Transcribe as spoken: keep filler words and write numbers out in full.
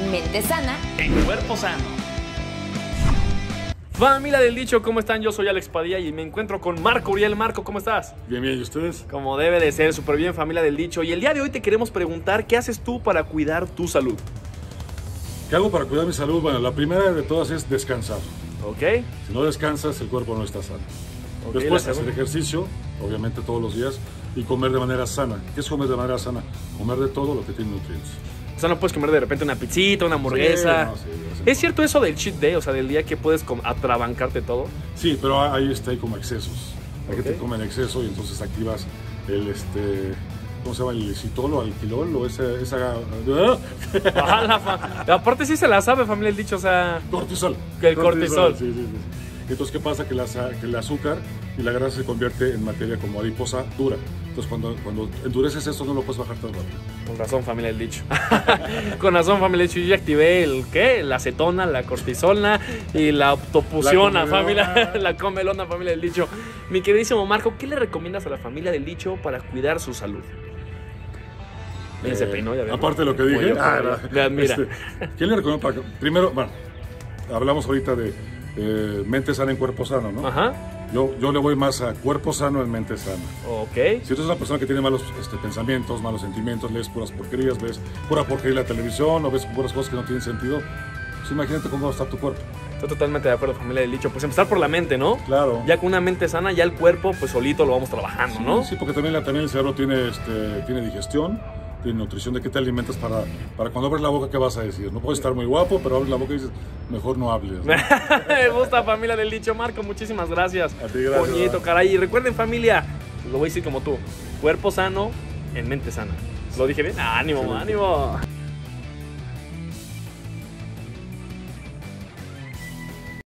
mente sana, en cuerpo sano. Familia del Dicho, ¿cómo están? Yo soy Alex Padilla y me encuentro con Marco Uriel. Marco, ¿cómo estás? Bien, bien, ¿y ustedes? Como debe de ser, súper bien, familia del Dicho. Y el día de hoy te queremos preguntar, ¿qué haces tú para cuidar tu salud? ¿Qué hago para cuidar mi salud? Bueno, la primera de todas es descansar. ¿Ok? Si no descansas, el cuerpo no está sano. Okay, Después hacer ejercicio, obviamente todos los días, y comer de manera sana. ¿Qué es comer de manera sana? Comer de todo lo que tiene nutrientes. O sea, no puedes comer de repente una pizzita, una hamburguesa. Sí, no, sí, ¿Es cierto eso del cheat day? O sea, del día que puedes atrabancarte todo. Sí, pero ahí está, hay como excesos. Hay Okay. gente que come en exceso y entonces activas el, este, ¿cómo se llama? El citol o alquilol o esa... esa Ah, la fa... Aparte sí se la sabe, familia del Dicho, o sea... cortisol. El cortisol. Sí, sí, sí. Entonces, ¿qué pasa? Que, la, que el azúcar y la grasa se convierte en materia como adiposa dura. Entonces, cuando, cuando endureces esto, no lo puedes bajar tan rápido. Con razón, familia del Dicho. Con razón, familia del Dicho. Yo ya activé el, ¿qué? La acetona, la cortisona y la octopusiona, La familia. La comelona, familia del Dicho. Mi queridísimo Marco, ¿qué le recomiendas a la familia del Dicho para cuidar su salud? Bien, se peinó, ya veo. Aparte de lo que dije, Oye, ah, le admira. Este, ¿quién le recomiendo para que- Primero, bueno, hablamos ahorita de eh, mente sana en cuerpo sano, ¿no? Ajá. Yo, yo le voy más a cuerpo sano en mente sana. Ok. Si tú eres una persona que tiene malos este, pensamientos, malos sentimientos, lees puras porquerías, ves pura porquería en la televisión o ves puras cosas que no tienen sentido, pues imagínate cómo va a estar tu cuerpo. Estoy totalmente de acuerdo, familia del Dicho. Pues empezar por la mente, ¿no? Claro. Ya con una mente sana, ya el cuerpo, pues solito lo vamos trabajando, ¿no? Sí, porque también, la, también el cerebro tiene, este, tiene digestión, tiene nutrición, de qué te alimentas para, para cuando abres la boca, ¿qué vas a decir? No puedes estar muy guapo, pero abres la boca y dices, mejor no hables, ¿no? Me gusta, familia del Dicho. Marco, muchísimas gracias. A ti, gracias. Bonito, caray. Y recuerden, familia, lo voy a decir como tú, cuerpo sano en mente sana. ¿Lo dije bien? ¡Ánimo, Excelente. ánimo!